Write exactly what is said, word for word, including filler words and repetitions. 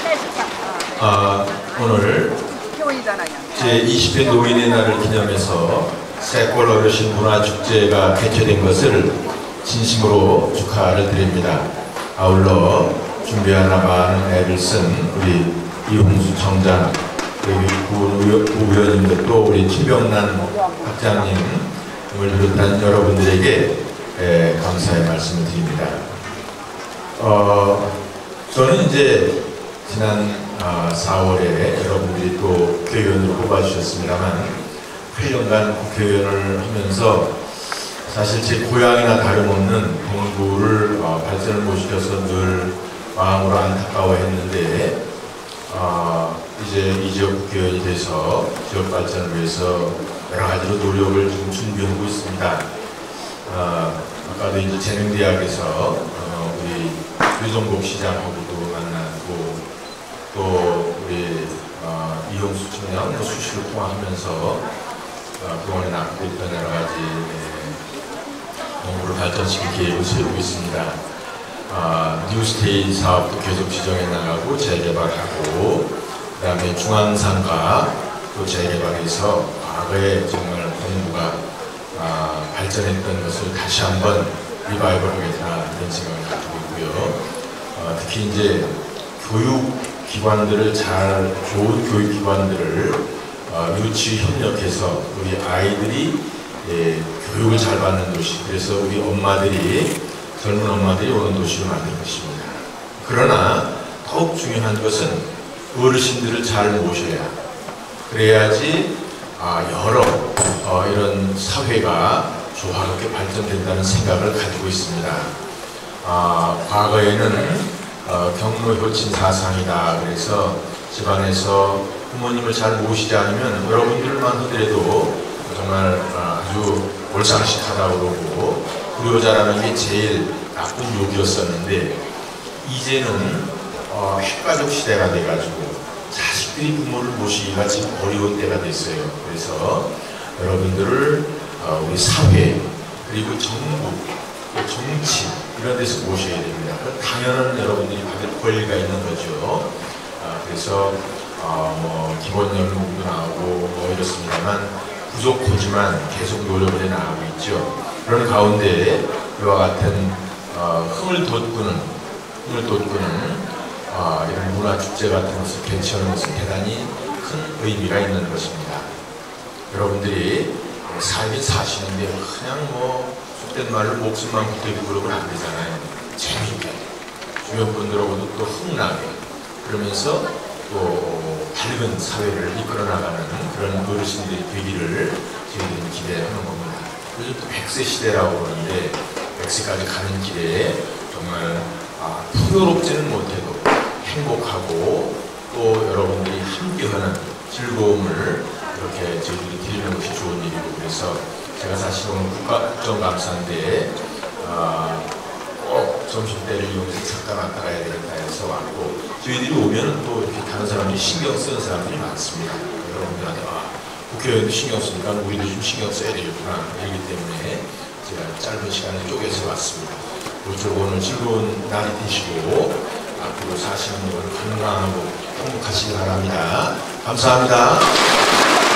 아, 오늘 제이십 회 노인의 날을 기념해서 새골 어르신 문화축제가 개최된 것을 진심으로 축하를 드립니다. 아울러 준비하나 많은 애를 쓴 우리 이홍수 청장, 그리고 부의원님들, 또 우리 최병란 학장님을 비롯한 여러분들에게 에, 감사의 말씀을 드립니다. 어, 저는 이제 지난 아, 사월에 여러분들이 또 국회의원으로 뽑아주셨습니다만 팔 년간 국회의원을 하면서 사실 제 고향이나 다름없는 동구를 어, 발전을 못 시켜서 늘 마음으로 안타까워했는데 어, 이제 이 지역 국회의원이 돼서 지역 발전을 위해서 여러 가지로 노력을 지금 준비하고 있습니다. 어, 아까도 이제 재능대학에서 어, 우리 유정복 시장하고도 만났고 또 우리 어, 이용수 청장 뭐 수시로 통화하면서 어, 그동안에 낳고 있던 여러 가지 공부를 발전시킬 계획을 세우고 있습니다. 어, 뉴스테이 사업도 계속 지정해 나가고 재개발하고 그 다음에 중앙상가 또 재개발해서 과거에 정말 공부가 어, 발전했던 것을 다시 한번 리바이벌하겠다 이런 생각을 가지고 있고요. 어, 특히 이제 교육 기관들을 잘, 좋은 교육기관들을 어, 유치 협력해서 우리 아이들이 예, 교육을 잘 받는 도시, 그래서 우리 엄마들이, 젊은 엄마들이 오는 도시를 만들 것입니다. 그러나 더욱 중요한 것은 어르신들을 잘 모셔야, 그래야지 아, 여러 어, 이런 사회가 조화롭게 발전된다는 생각을 가지고 있습니다. 아, 과거에는 어, 경로 효친 사상이다. 그래서 집안에서 부모님을 잘 모시지 않으면 여러분들만 하더라도 정말 아주 몰상식하다고 그러고 불효자라는 게 제일 나쁜 욕이었었는데 이제는 어, 핵가족 시대가 돼가지고 자식들이 부모를 모시기가 지금 어려운 때가 됐어요. 그래서 여러분들을 어, 우리 사회 그리고 정부, 정치 이런 데서 모셔야 됩니다. 당연한 여러분들이 받을 권리가 있는 거죠. 아, 그래서 어, 뭐 기본연금도 나오고 뭐 이렇습니다만 부족하지만 계속 노력을 해 나가고 있죠. 그런 가운데 이와 같은 어, 흥을 돋구는 흥을 돋구는 어, 이런 문화축제 같은 것을 개최하는 것은 대단히 큰 의미가 있는 것입니다. 여러분들이 살긴 사시는데 그냥 뭐 속된 말로 목숨만 붙들고 그러면 안 되잖아요. 재밌게 주변 분들하고도 또 흥나게 그러면서 또 밝은 사회를 이끌어 나가는 그런 어르신들이 되기를 저희들은 기대하는 겁니다. 요즘 또 백 세 시대라고 그러는데 백 세까지 가는 길에 정말 아, 풍요롭지는 못해도 행복하고 또 여러분들이 함께하는 즐거움을 이렇게 저희들이 드리는 것이 좋은 일이고 그래서 제가 사실 오늘 국가국정감사인데 어, 꼭 점심때를 이용해서 잠깐 왔다 가야 되겠다 해서 왔고 저희들이 오면 또 이렇게 다른 사람들이 신경 쓰는 사람들이 많습니다. 여러분들한테 아, 국회의원도 신경 쓰니까 우리도 좀 신경 써야 되겠구나 이기 때문에 제가 짧은 시간에 쪼개서 왔습니다. 모쪼록 오늘 즐거운 날이 되시고 앞으로 사시는 분은 건강하고 행복하시기 바랍니다. 감사합니다.